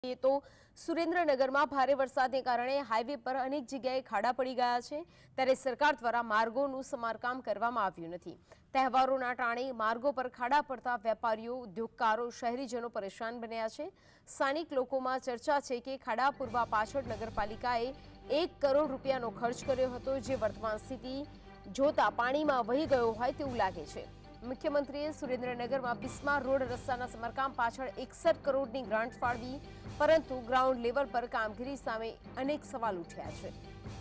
तो સુરેન્દ્રનગરમાં ભારે વરસાદને કારણે હાઈવે પર અનેક જગ્યાએ ખાડા પડી ગયા છે ત્યારે સરકાર દ્વારા માર્ગોનું સમારકામ કરવામાં આવ્યું નથી। તહેવારોના ટાણે માર્ગો પર ખાડા પડતા વેપારીઓ, ઉદ્યોગકારો, શહેરીજનો પરેશાન બન્યા છે। સ્થાનિક લોકોમાં ચર્ચા છે કે ખાડા પૂરવા પાછળ નગરપાલિકાએ 1 કરોડ રૂપિયાનો ખર્ચ કર્યો હતો, જે વર્તમાન સ્થિતિ જોતા પાણીમાં વહી ગયો હોય તેવું લાગે છે। मुख्यमंत्रीए सुरेन्द्रनगर में बिस्मार रोड रस्ता समारकाम पाछळ 61 करोड़ ग्रांट फाळवी, परंतु ग्राउंड लेवल पर कामगीरी सामे अनेक सवाल उठ्या छे।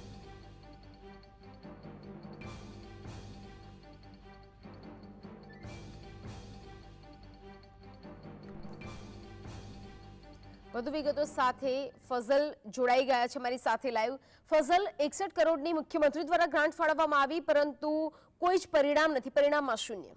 વધુ વિગતો સાથે ફઝલ જોડાઈ ગયા છે મારી સાથે લાઈવ। ફઝલ, 61 કરોડની મુખ્યમંત્રી દ્વારા ગ્રાન્ટ ફાળવવામાં આવી, પરંતુ કોઈ જ પરિણામ નથી, પરિણામમાં શૂન્ય।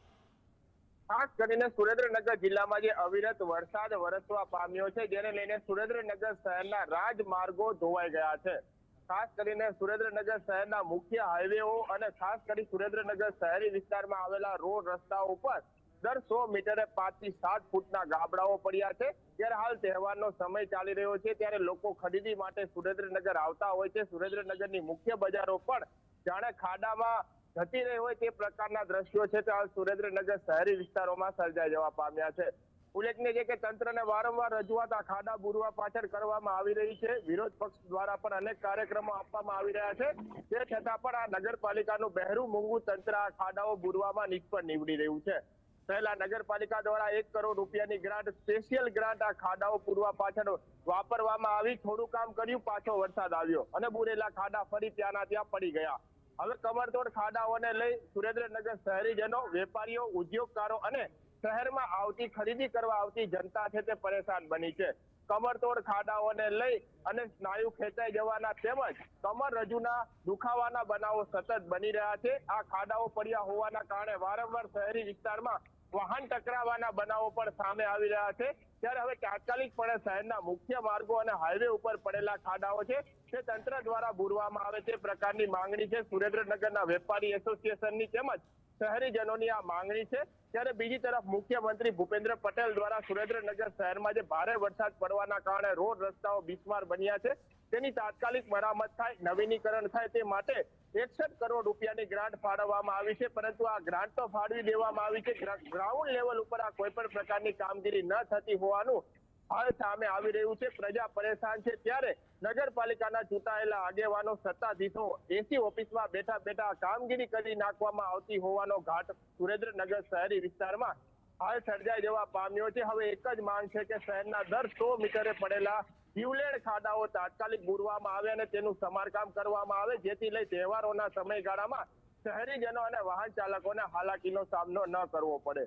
ખાસ કરીને સુરેન્દ્રનગર જિલ્લામાં જે અવિરત વરસાદ વરસવા પામ્યો છે, જેને લઈને સુરેન્દ્રનગર શહેરના રાજમાર્ગો ધોવાઈ ગયા છે। ખાસ કરીને સુરેન્દ્રનગર શહેરના મુખ્ય હાઈવેઓ અને ખાસ કરી સુરેન્દ્રનગર શહેરી વિસ્તારમાં આવેલા રોડ રસ્તાઓ પર દર 100 મીટરે 5 થી 7 ફૂટના ગાબડાઓ પડ્યા છે। ત્યારે હાલ તહેવારનો સમય ચાલી રહ્યો છે, ત્યારે લોકો ખરીદી માટે સુરેન્દ્રનગર આવતા હોય છે। સુરેન્દ્રનગરની મુખ્ય બજારો પણ જાણે ખાડામાં જતી રહી હોય તે પ્રકારના દ્રશ્યો છે તે હાલ સુરેન્દ્રનગર શહેરી વિસ્તારોમાં સર્જાઈ જવા પામ્યા છે। ઉલ્લેખનીય છે કે તંત્રને વારંવાર રજૂઆત આ ખાડા બુરવા પાછળ કરવામાં આવી રહી છે। વિરોધ પક્ષ દ્વારા પણ અનેક કાર્યક્રમો આપવામાં આવી રહ્યા છે, તે છતાં પણ આ નગરપાલિકાનું બહેરું મૂંગું તંત્ર આ ખાડાઓ બુરવામાં નિષ્ફળ નીવડી રહ્યું છે। પહેલા નગરપાલિકા દ્વારા 1 કરોડ રૂપિયાની ગ્રાન્ટ, સ્પેશિયલ ગ્રાન્ટ આ ખાડાઓ પૂરવા પાછળ વાપરવામાં આવી। થોડું કામ કર્યું, પાછો વરસાદ આવ્યો અને બુરેલા ખાડા ફરી ત્યાંના ત્યાં પડી ગયા। હવે કમરતોડ ખાડાઓને લઈ સુરેન્દ્રનગર શહેરીજનો, વેપારીઓ, ઉદ્યોગકારો અને શહેરમાં આવતી ખરીદી કરવા આવતી જનતા છે તે પરેશાન બની છે। કમરતોડ ખાડાઓને લઈ અને સ્નાયુ ખેંચાઈ જવાના તેમજ કમર રજૂના દુખાવાના બનાવો સતત બની રહ્યા છે। આ ખાડાઓ પડ્યા હોવાના કારણે વારંવાર શહેરી વિસ્તારમાં વાહન ટકરાવાના બનાવો પણ સામે આવી રહ્યા છે। ત્યારે હવે તાત્કાલિકપણે શહેરના મુખ્ય માર્ગો અને હાઈવે ઉપર પડેલા ખાડાઓ છે તે તંત્ર દ્વારા બુરવામાં આવે તે પ્રકારની માંગણી છે સુરેન્દ્રનગરના વેપારી એસોસિએશનની તેમજ શહેરીજનોની આ માંગણી છે। ત્યારે બીજી તરફ મુખ્યમંત્રી ભૂપેન્દ્ર પટેલ દ્વારા સુરેન્દ્રનગર શહેરમાં જે ભારે વરસાદ પડવાના કારણે રોડ રસ્તાઓ બિસ્માર બન્યા છે તેની તાત્કાલિક મરામત થાય, નવીનીકરણ થાય તે માટે 61 કરોડ રૂપિયાની ગ્રાન્ટ ફાળવવામાં આવી છે, પરંતુ આ ગ્રાન્ટ તો ફાળવી દેવામાં આવી છે, ગ્રાઉન્ડ લેવલ ઉપર આ કોઈ પણ પ્રકારની કામગીરી ન થતી હોવાનું હાલ સામે આવી રહ્યું છે। પ્રજા પરેશાન છે, ત્યારે નગરપાલિકાના ચૂંટાયેલા આગેવાનો, સત્તાધીશો એસી ઓફિસમાં બેઠા બેઠા કામગીરી કરી નાખવામાં આવતી હોવાનો ઘાટ સુરેન્દ્રનગર શહેરી વિસ્તારમાં હાલ સર્જાઈ જવા પામ્યો છે। હવે એક જ માંગ છે કે શહેરના દર 100 મીટરે પડેલા જીવલેણ ખાડાઓ તાત્કાલિક બુરવામાં આવે અને તેનું સમારકામ કરવામાં આવે, જેથી લઈ તહેવારોના સમયગાળામાં શહેરીજનો અને વાહન ચાલકોને હાલાકીનો સામનો ન કરવો પડે।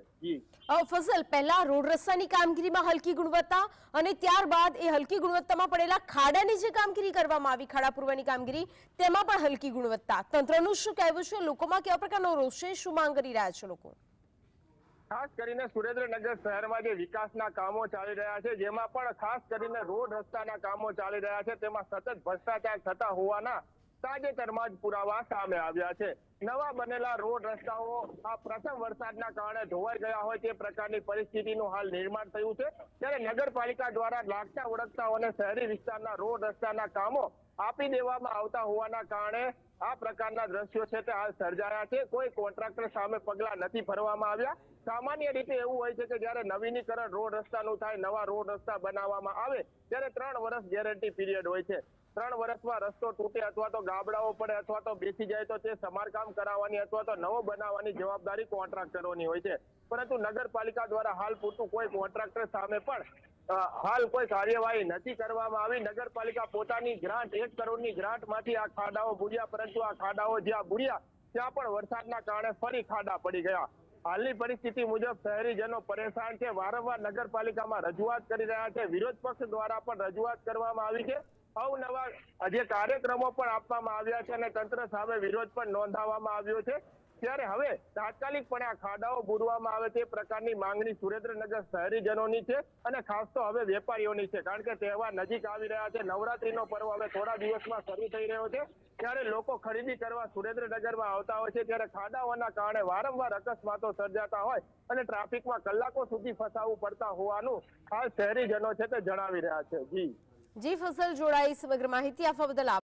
ફઝલ, પહેલા રોડ રસ્તાની કામગીરીમાં હલકી ગુણવત્તા અને ત્યારબાદ એ હલકી ગુણવત્તામાં પડેલા ખાડાની જે કામગીરી કરવામાં આવી, ખાડા પૂરવાની કામગીરી, તેમાં પણ હલકી ગુણવત્તા, તંત્રનું શું કહેવું છે? લોકોમાં કેવા પ્રકારનો રોષ છે? શું માંગ કરી રહ્યા છે લોકો? ખાસ કરીને સુરેન્દ્રનગર શહેરમાં જે વિકાસના કામો ચાલી રહ્યા છે, જેમાં પણ ખાસ કરીને રોડ રસ્તાના કામો ચાલી રહ્યા છે, તેમાં સતત ભ્રષ્ટાચાર થતા હોવાના તાજેતરમાં જ પુરાવા સામે આવ્યા છે। નવા બનેલા રોડ રસ્તાઓ આ પ્રથમ વરસાદના કારણે ધોવાઈ ગયા હોય તે પ્રકારની પરિસ્થિતિનું હાલ નિર્માણ થયું છે। ત્યારે નગરપાલિકા દ્વારા લાગતા વળગતા અને શહેરી વિસ્તારના રોડ રસ્તાના કામો આપી દેવામાં આવતા હોવાના કારણે આ પ્રકારના દ્રશ્યો છે તે હાલ સર્જાયા છે। કોઈ કોન્ટ્રાક્ટર સામે પગલા નથી ભરવામાં આવ્યા। સામાન્ય રીતે એવું હોય છે કે જ્યારે નવીનીકરણ રોડ રસ્તાનું થાય, નવા રોડ રસ્તા બનાવવામાં આવે ત્યારે 3 વર્ષ ગેરંટી પીરિયડ હોય છે। 3 વર્ષમાં રસ્તો તૂટે અથવા તો ગાબડાઓ પડે અથવા તો બેસી જાય તો તે સમારકામ કરાવવાની અથવા તો નવો બનાવવાની જવાબદારી કોન્ટ્રાક્ટરોની હોય છે, પરંતુ નગરપાલિકા દ્વારા હાલ પૂરતું કોઈ કોન્ટ્રાક્ટર સામે પણ હાલ કોઈ કાર્યવાહી નથી કરવામાં આવી। નગરપાલિકા પોતાની ગ્રાન્ટ 1 કરોડની ગ્રાન્ટમાંથી આ ખાડાઓ બુર્યા, પરંતુ આ ખાડાઓ જ્યાં બુર્યા ત્યાં પણ વરસાદના કારણે ફરી ખાડા પડી ગયા। હાલની પરિસ્થિતિ મુજબ શહેરીજનો પરેશાન છે, વારંવાર નગરપાલિકામાં રજૂઆત કરી રહ્યા છે, વિરોધ પક્ષ દ્વારા પણ રજૂઆત કરવામાં આવી છે, અવનવા જે કાર્યક્રમો પણ આપવામાં આવ્યા છે અને તંત્ર સામે વિરોધ પણ નોંધાવવામાં આવ્યો છે। ત્યારે હવે તાત્કાલિકપણે આ ખાડાઓ બુરવામાં આવે તે પ્રકારની માંગણી સુરેન્દ્રનગર શહેરીજનોની છે અને ખાસ તો હવે વેપારીઓની છે, કારણ કે તહેવાર નજીક આવી રહ્યા છે. નવરાત્રીનો પર્વ હવે થોડા દિવસમાં શરૂ થઈ રહ્યો છે, ત્યારે લોકો ખરીદી કરવા સુરેન્દ્રનગરમાં આવતા હોય છે. ત્યારે ખાડાઓના કારણે વારંવાર અકસ્માતો સર્જાતા હોય અને ટ્રાફિકમાં કલાકો સુધી ફસાવું પડતા હોવાનું ખાસ શહેરીજનો છે તે જણાવી રહ્યા છે. જી ફસલ જોડાઈ સમગ્ર માહિતી આપવા બદલ